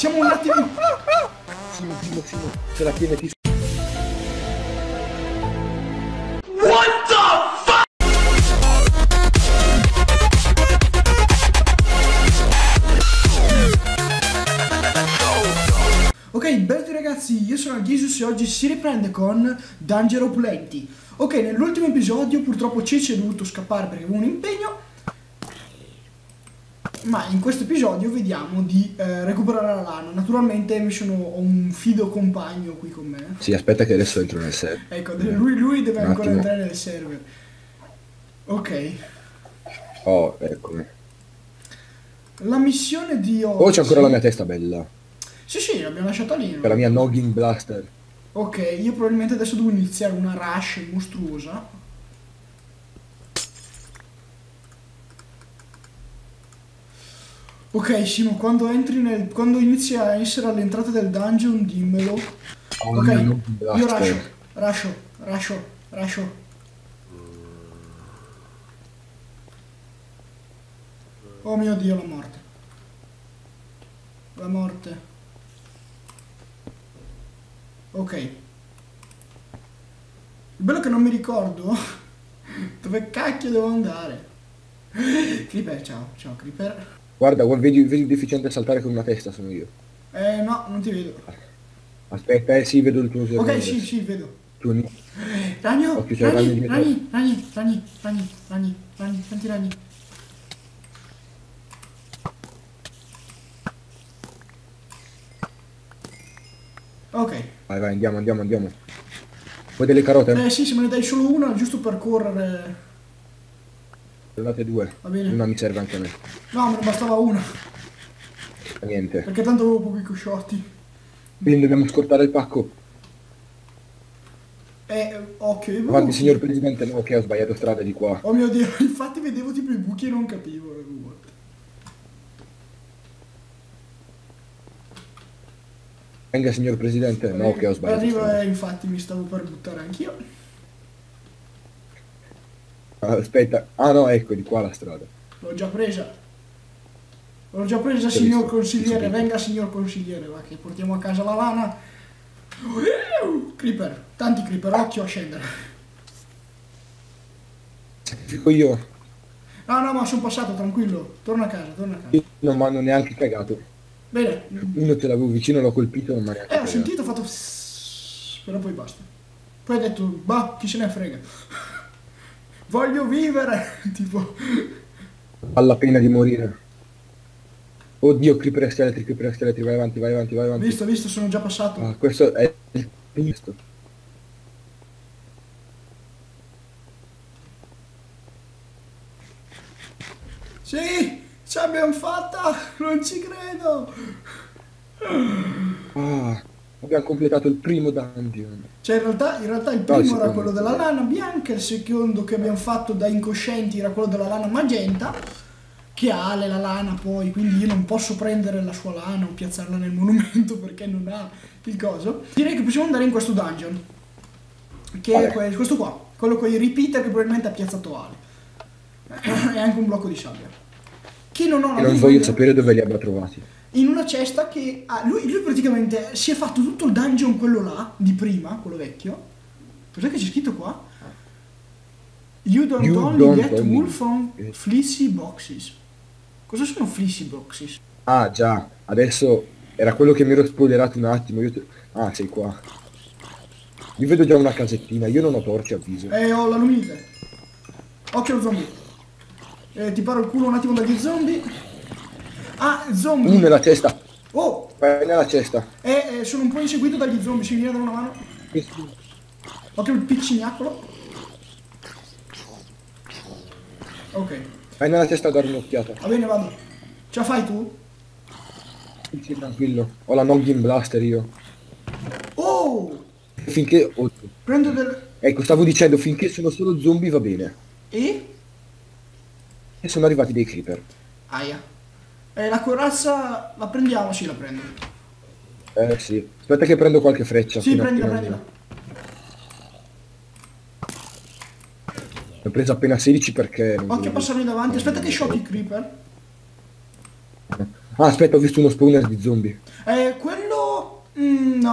Siamo un attimo... Simo, se la tiene ti... Ok, benvenuti ragazzi, io sono Jesus e oggi si riprende con Danger Opulenti. Ok, nell'ultimo episodio purtroppo Ceci è dovuto scappare perché aveva un impegno, ma in questo episodio vediamo di recuperare la lana. Naturalmente ho un fido compagno qui con me. Sì, aspetta che adesso entro nel server. Ecco, lui deve Un ancora attimo. entrare nel server. Ok, Oh, eccomi. la missione di oggi... Oh, c'è ancora la mia testa bella. Sì, l'abbiamo lasciata lì. Per la mia Noggin Blaster. Ok, io probabilmente adesso devo iniziare una rush mostruosa. Ok, Simo, quando inizi a essere all'entrata del dungeon, dimmelo. Oh, Ok, la mia Noggin io Blaster. rascio. Oh mio Dio, la morte. La morte. Ok. Il bello è che non mi ricordo dove cacchio devo andare. Creeper, ciao Creeper. Guarda, vedi il deficiente saltare con una testa, sono io. No, non ti vedo. Aspetta, sì, vedo il tuo server Ok, adesso. sì, vedo. Tu Ragno, occhio, c'è il ragno dietro. tanti ragni. Ok. Vai, andiamo. Vuoi delle carote? Sì, se me ne dai solo una, giusto per correre. Date due. Va bene. Una mi serve anche a me. No, me ne bastava una. Niente. Perché tanto avevo pochi cosciotti. Quindi dobbiamo scortare il pacco. Occhio, i Avanti, buchi. signor Presidente. No, che ho sbagliato strada di qua. Oh mio Dio, infatti vedevo tipo i buchi e non capivo. Venga, signor Presidente. No, che ho sbagliato Arriva, strada. infatti mi stavo per buttare anch'io. Aspetta. Ah no, ecco, di qua la strada. L'ho già presa. L'ho già presa, Ti ho signor visto, consigliere. ti ho Venga, signor consigliere. Va che portiamo a casa la lana. Creeper. Tanti creeper. Occhio a scendere. Dico io. No, ma sono passato, tranquillo. Torna a casa. Io non mi hanno neanche cagato. Bene. Uno ce l'avevo vicino, l'ho colpito, non mi ha neanche Ho cagato. sentito, ho fatto... Però poi basta. Poi ho detto, bah, chi se ne frega. Voglio vivere. Tipo... Alla pena di morire. Oddio, creeper scheletri, vai avanti. Visto, sono già passato. Ah, questo è il questo. Sì, ce l'abbiamo fatta. Non ci credo. Ah, abbiamo completato il primo dungeon. Cioè in realtà il No, il primo era secondo. quello della lana bianca, il secondo che abbiamo fatto da incoscienti era quello della lana magenta, che ha la lana poi, quindi io non posso prendere la sua lana o piazzarla nel monumento perché non ha il coso. Direi che possiamo andare in questo dungeon, che è questo qua, quello con i repeater che probabilmente ha piazzato Ale. E anche un blocco di sabbia. Che non ho la E non minima voglio idea. sapere dove li abbia trovati. In una cesta che lui praticamente si è fatto tutto il dungeon quello là di prima, quello vecchio. Cos'è che c'è scritto qua? You don't only get wool from fleecy boxes. Cosa sono fleecy boxes? Ah già, adesso era quello che mi ero spoilerato un attimo. Ah, sei qua. Io vedo già una casettina, io non ho torce, avviso. Ho la luminite. Occhio allo zombie. Ti paro il culo un attimo dagli zombie. Ah, zombie. Nella cesta. Oh, Vai nella cesta. sono un po' inseguito dagli zombie, si viene a dare una mano. Occhio il piccinaccolo. Ok, Vai nella cesta a dare un'occhiata. va bene, vado. Ce la fai tu? Sì, tranquillo. Ho la Noggin Blaster io. Oh! Finché... oddio. Prendo del... Ecco, stavo dicendo, finché sono solo zombie va bene. E? E sono arrivati dei creeper. Aia. La corazza la prendiamo? Sì, la prendo. Sì. Aspetta che prendo qualche freccia. Sì, appena prendila, appena prendila. Ne ho preso appena 16 perché... non Occhio a volevo- passarmi davanti. Aspetta che sciocchi i creeper. Ah, aspetta, ho visto uno spawner di zombie.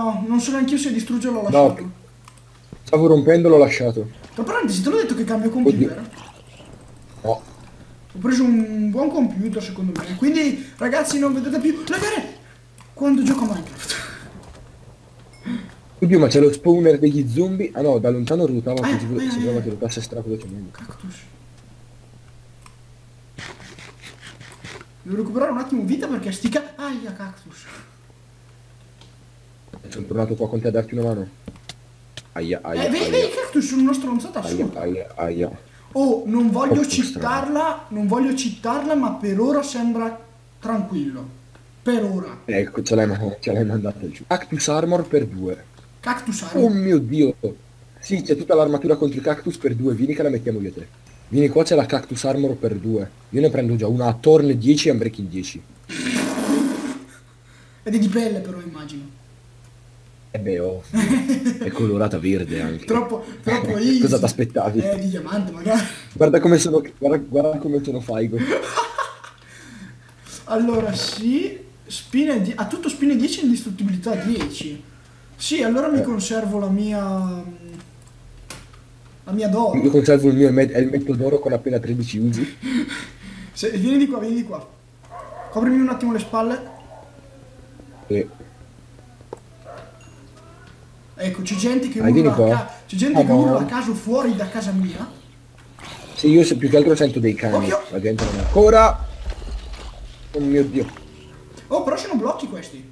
No, non so neanche io se distruggerlo o No, lasciarlo. stavo rompendo, l'ho lasciato. Tra parentesi, te l'ho detto che cambio computer. No. Ho preso un buon computer secondo me. Quindi ragazzi non vedete più le gare quando gioco a Minecraft. Oddio, ma c'è lo spawner degli zombie. Ah no, da lontano ruotava così sembrava eh. che ruotasse stravelocemente. Cactus. Devo recuperare un attimo vita perché stica. Aia, cactus. Sono tornato qua con te a darti una mano. Aia, aia, Vedi, aia, i cactus sono una stronzata aia, assurda. aia, aia. Oh, non voglio Troppo cittarla, non voglio cittarla, ma per ora sembra tranquillo. Per ora. Ecco, ce l'hai mandata giù. Cactus armor per 2. Cactus Oh armor. mio dio. Sì, c'è tutta l'armatura contro i cactus per 2. Vieni che la mettiamo io e te. Vieni qua, c'è la cactus armor per 2. Io ne prendo già una a Thorn 10 e Unbreaking 10. Ed è di pelle però immagino. E beh, oh, è colorata verde anche. Troppo easy. Cosa ti aspettavi? Di diamante magari. Guarda come sono, guarda come sono faigo. Allora sì, ha tutto spine 10 e indistruttibilità 10. Sì, allora mi conservo la mia d'oro. Io conservo il mio elmetto d'oro con appena 13 usi. Vieni di qua, vieni di qua. Coprimi un attimo le spalle. E... Ecco, c'è gente che vieni urla qua. c'è gente che no. urla a caso fuori da casa mia. Sì, io più che altro sento dei cani. Occhio. La gente non è ancora. Oh mio dio. Oh, però sono blocchi questi.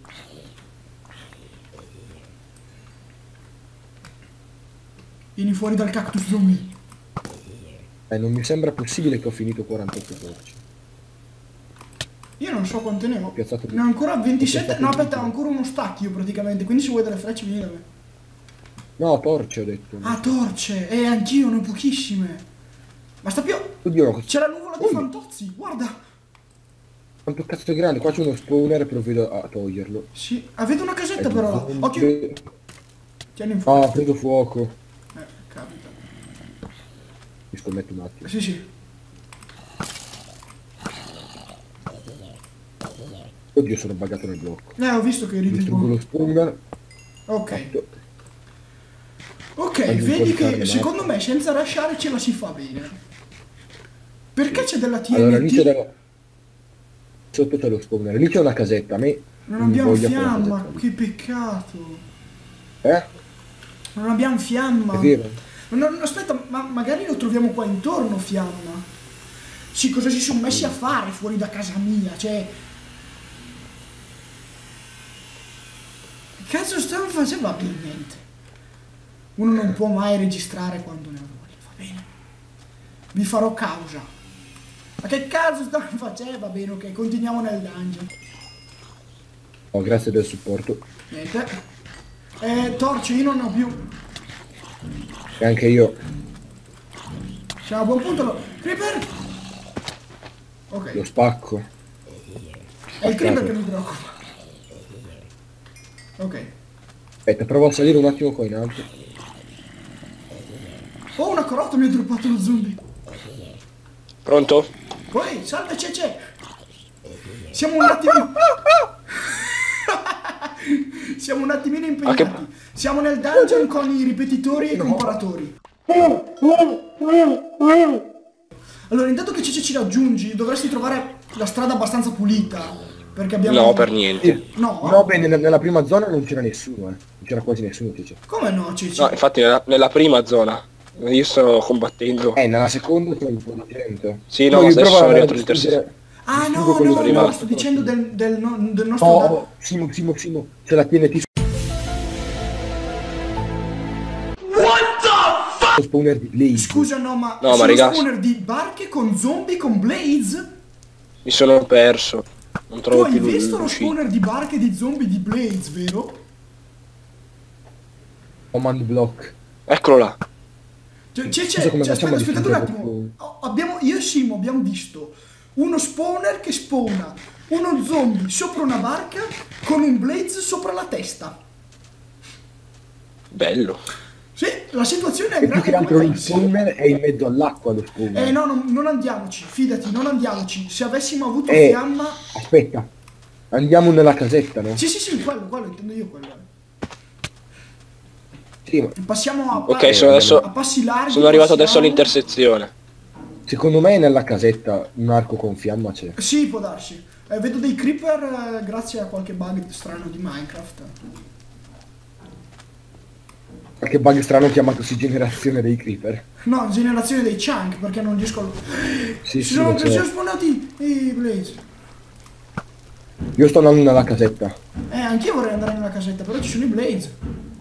Vieni fuori dal cactus zombie. Non mi sembra possibile che ho finito 48 torce. Io non so quante ne ho. Piazzato Ne ho ancora 27. piazzato No, aspetta, tutto. ho ancora uno stacchio praticamente. Quindi se vuoi delle frecce vieni da me. No, torce ho detto. Ah, torce. Anch'io ne ho pochissime. Basta più. Oddio, no, C'è la nuvola di fantozzi. Guarda. quanto cazzo è grande. Qua c'è uno spawner e provvedo a toglierlo. Sì. Avete una casetta Ecco, però là. zombie. Occhio. Tieni in Ah, fuoco. ho preso fuoco. Capita. Mi scommetto un attimo. Sì, sì. Oddio, sono buggato nel blocco. Ho visto che eri Distruggo lo tipo. spawner. Ok. Ok, Mangio un po' vedi di che carne, secondo me senza rushare ce la si fa bene. Perché c'è della TNT? Allora, lì c'è della... Sotto c'è lo spawner. Lì c'è una casetta. A me Non mi abbiamo voglia quella fiamma, casetta lì. che peccato. Eh? Non abbiamo fiamma. È vero? Aspetta, ma magari lo troviamo qua intorno fiamma. Sì, cosa si sono messi a fare fuori da casa mia? Cioè... Che cazzo stanno facendo? Va bene, niente. Uno non può mai registrare quando ne ha voglia, va bene. Vi farò causa. Ma che cazzo stanno facendo? Va bene, ok, continuiamo nel dungeon. Oh, grazie del supporto. Niente. Torce, io non ne ho più. E anche io Siamo a buon punto. Creeper! Ok, lo spacco. è il creeper che mi preoccupa. Ok. Aspetta, provo a salire un attimo qua in alto. Oh, una carota mi ha droppato lo zombie. Pronto? Poi, salve, c'è. Siamo un attimo... Siamo un attimino impegnati. Siamo nel dungeon con i ripetitori e i comparatori. Allora, intanto che ci raggiungi, dovresti trovare la strada abbastanza pulita. Perché abbiamo... No, per niente. No? No, beh, nella prima zona non c'era nessuno, Non c'era quasi nessuno, Cece. Come no, Cici? No, infatti nella prima zona. Io sto combattendo. Nella seconda c'è un po' di gente. Sì, no, io adesso provo sono a arrivato distruggere- Ah, distruggo no, quello no, che no, rimane. sto dicendo del nostro... Oh, Simo, c'è la TNT. Lo spawner di Blaze. Scusa, no, ma... No, ma sono ragazzi- spawner di barche con zombie con Blaze? Mi sono perso. Non Tu trovo hai più visto lo l'uscita. spawner di barche di zombie di Blaze, vero? Command block. Eccolo là. Scusa, come facciamo a aspettate un distruggere attimo. Io e Simo abbiamo visto uno spawner che spawna uno zombie sopra una barca con un Blaze sopra la testa. Bello. Sì, la situazione è E più che grave altro come il pensi. spawner è in mezzo all'acqua lo spawner. No, non andiamoci, fidati, non andiamoci. Se avessimo avuto Eh. fiamma... Aspetta. Andiamo nella casetta, no? Sì, quello, intendo io quello. Sì, ma Passiamo a, Ok, sono adesso... a passi larghi. Sono arrivato adesso passiamo- all'intersezione. secondo me nella casetta un arco con fiamma c'è. Sì, può darsi. Vedo dei creeper grazie a qualche bug strano di Minecraft. Qualche bug strano chiamatosi generazione dei creeper. No, generazione dei chunk, perché non riesco a... Sì, si sì, sono lo so. spawnati i blaze. Io sto andando nella casetta. Anch'io vorrei andare nella casetta, però ci sono i blaze.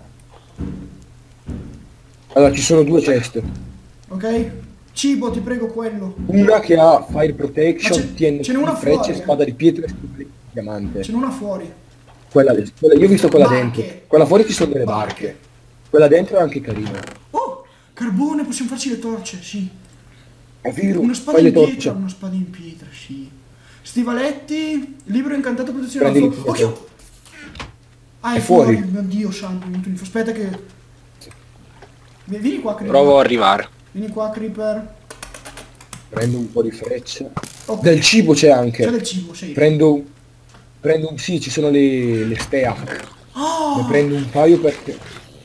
Allora, ci sono due ceste. Ok? Cibo, ti prego quello. Una che ha fire Ma protection, tiene ce n'è una frecce, fuori, spada di pietra e scudo di diamante. Ce n'è una fuori. Io ho visto quella Barche. dentro. Quella fuori ci sono delle Barche. barche. Quella dentro è anche carina. Oh, carbone, possiamo farci le torce, sì. È vero, Una spada fai le in pietra, torce. una spada in pietra, sì. Stivaletti, libro incantato protezione Prendi dal fuoco. il Occhio! Ah, È è fuori. fuori. Mio Dio santo, mi info. Aspetta che... Vieni qua, Creeper. Provo a arrivare. Vieni qua, Creeper. Prendo un po' di frecce. Ok. Del cibo c'è anche. C'è del cibo, sì. Prendo un... Sì, ci sono le steak. Oh! Ne prendo un paio perché...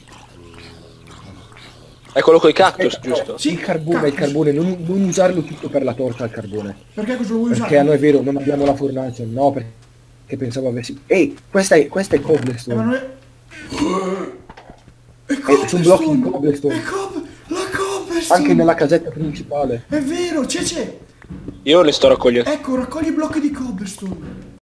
È quello con i cactus, giusto? Sì, il carbone, cactus. non usarlo tutto per la torta al carbone. Perché cosa lo vuoi Perché usare? a noi è vero, non abbiamo la fornace. No, perché pensavo avessi... Ehi, questa è Ma cobblestone. non è... È sono blocchi in cobblestone! cobblestone. La cobblestone! Anche nella casetta principale. È vero, c'è. Io ne sto raccogliendo. Ecco, raccogli i blocchi di cobblestone.